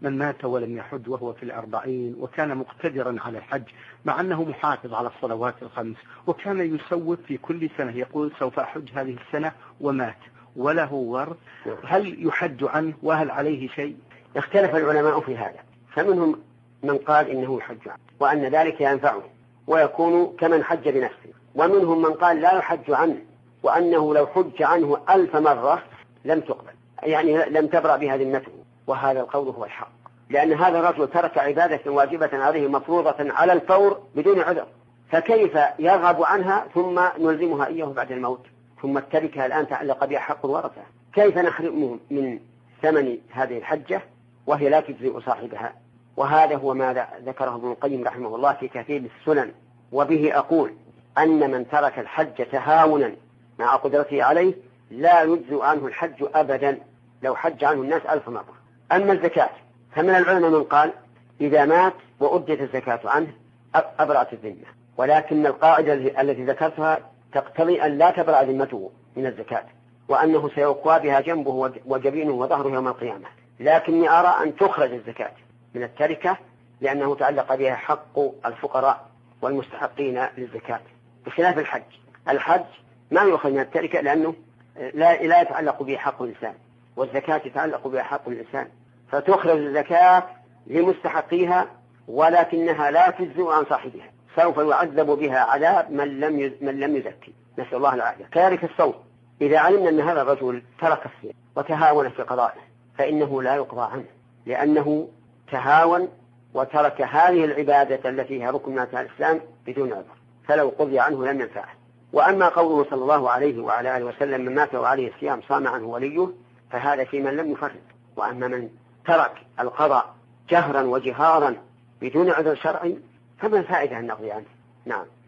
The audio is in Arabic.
من مات ولم يحج وهو في 40 وكان مقتدرا على الحج مع أنه محافظ على الصلوات الخمس، وكان يسوف في كل سنة يقول سوف أحج هذه السنة ومات وله ورث، هل يحج عنه وهل عليه شيء؟ اختلف العلماء في هذا، فمنهم من قال إنه يحج عنه وأن ذلك ينفعه ويكون كمن حج بنفسه، ومنهم من قال لا يحج عنه وأنه لو حج عنه 1000 مرة لم تقبل، يعني لم تبرأ بها ذمته. وهذا القول هو الحق، لأن هذا الرجل ترك عبادة واجبة عليه مفروضة على الفور بدون عذر، فكيف يرغب عنها ثم نلزمها إياه بعد الموت؟ ثم التركة الآن تعلق بها حق الورثة، كيف نحرمهم من ثمن هذه الحجة وهي لا تجزئ صاحبها؟ وهذا هو ما ذكره ابن القيم رحمه الله في كثير السنن، وبه أقول أن من ترك الحج تهاونا مع قدرته عليه لا يجزئ عنه الحج أبدا لو حج عنه الناس 1000 مرة. أما الزكاة فمن العلماء من قال إذا مات وأدت الزكاة عنه أبرأت الذمة، ولكن القاعدة التي ذكرتها تقتضي أن لا تبرأ ذمته من الزكاة، وأنه سيقوى بها جنبه وجبينه وظهره يوم القيامة، لكني أرى أن تخرج الزكاة من التركة لأنه تعلق بها حق الفقراء والمستحقين للزكاة، بخلاف الحج ما يؤخذ من التركة لأنه لا يتعلق به حق الإنسان، والزكاة يتعلق بها حق الإنسان، فتخرج الزكاة لمستحقيها ولكنها لا تجزئ عن صاحبها، سوف يعذب بها عذاب من لم يزكي، نسأل الله العافية. كذلك الصوم، إذا علمنا أن هذا الرجل ترك الصيام وتهاون في قضائه فإنه لا يقضى عنه، لأنه تهاون وترك هذه العبادة التي هي ركن من أركان الإسلام بدون عذر، فلو قضي عنه لم ينفعه. وأما قوله صلى الله عليه وعلى آله وسلم من مات وعليه الصيام صام عنه وليه، فهذا في من لم يفرط. وأما من ترك القضاء جهرا وجهارا بدون عذر شرعي فما الفائدة أن نقضي عنه؟ نعم.